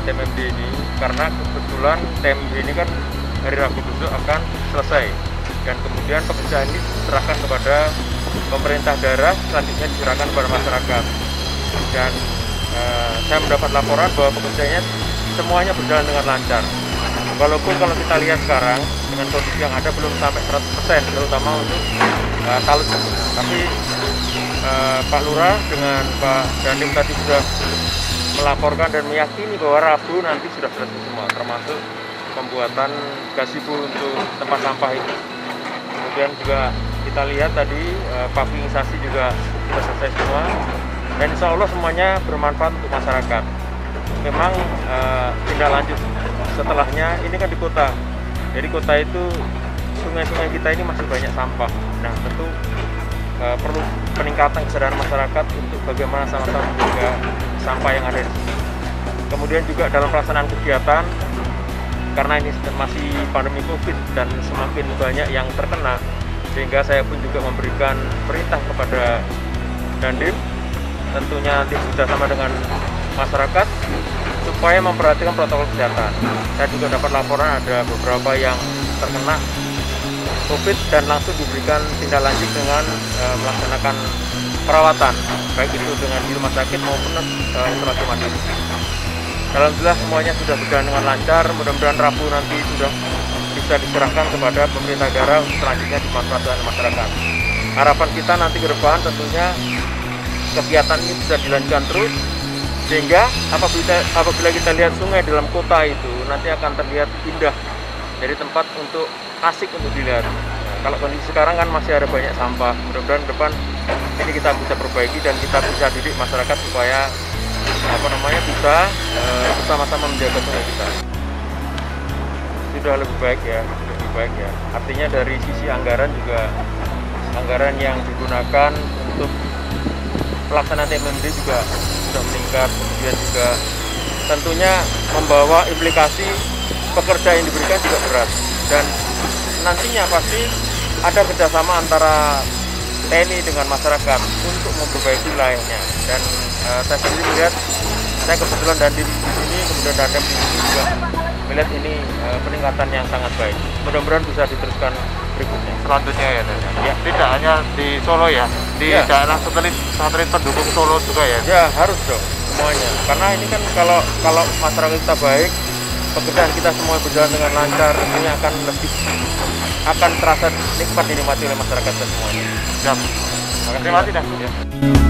TMMD ini, karena kebetulan TMMD ini kan hari Rabu besok akan selesai, dan kemudian pekerjaan ini diserahkan kepada pemerintah daerah, selanjutnya diserahkan kepada masyarakat. Dan saya mendapat laporan bahwa pekerjaannya semuanya berjalan dengan lancar. Walaupun kalau kita lihat sekarang dengan kondisi yang ada belum sampai 100%, terutama untuk talut. Tapi Pak Lurah dengan Pak Dandim tadi sudah melaporkan dan meyakini bahwa Rabu nanti sudah selesai semua, termasuk pembuatan gazebo untuk tempat sampah itu. Kemudian juga kita lihat tadi paving-isasi juga sudah selesai semua, dan insya Allah semuanya bermanfaat untuk masyarakat. Memang tindak lanjut setelahnya ini kan di kota, jadi kota itu sungai-sungai kita ini masih banyak sampah. Nah tentu perlu peningkatan kesadaran masyarakat untuk bagaimana sama-sama menjaga sampah yang ada di sini. Kemudian juga dalam pelaksanaan kegiatan, karena ini masih pandemi COVID dan semakin banyak yang terkena, sehingga saya pun juga memberikan perintah kepada Dandim, tentunya nanti bekerjasama dengan masyarakat supaya memperhatikan protokol kesehatan. Saya juga dapat laporan ada beberapa yang terkena COVID dan langsung diberikan tindak lanjut dengan melaksanakan perawatan, baik itu dengan di rumah sakit maupun isolasi mandiri. Alhamdulillah semuanya sudah berjalan dengan lancar. Mudah-mudahan Rabu nanti sudah bisa diserahkan kepada pemerintah daerah untuk selanjutnya dimanfaatkan masyarakat. Harapan kita nanti ke depan tentunya kegiatan ini bisa dilanjutkan terus, sehingga apabila kita lihat sungai dalam kota itu nanti akan terlihat indah, jadi tempat untuk asik untuk dilihat. Nah, kalau kondisi sekarang kan masih ada banyak sampah. Mudah-mudahan ke depan ini kita bisa perbaiki dan kita bisa didik masyarakat supaya bisa bersama-sama menjaga sungai kita. Sudah lebih baik ya. Artinya dari sisi anggaran juga, anggaran yang digunakan untuk pelaksanaan TMMD juga sudah meningkat. Kemudian juga tentunya membawa implikasi pekerja yang diberikan juga berat, dan nantinya pasti ada kerjasama antara TNI dengan masyarakat untuk memperbaiki wilayahnya. Dan saya sendiri melihat, saya kebetulan Dandim di sini, kemudian Dandim di sini juga melihat ini peningkatan yang sangat baik. Mudah-mudahan bisa diteruskan berikutnya. Selanjutnya ya, ya. Tidak hanya di Solo ya, di daerah satelit pendukung Solo juga ya. Ya harus dong semuanya, karena ini kan kalau masyarakat kita baik, pekerjaan kita semua berjalan dengan lancar, ini akan terasa nikmat dinikmati oleh masyarakat dan semuanya. Terima kasih.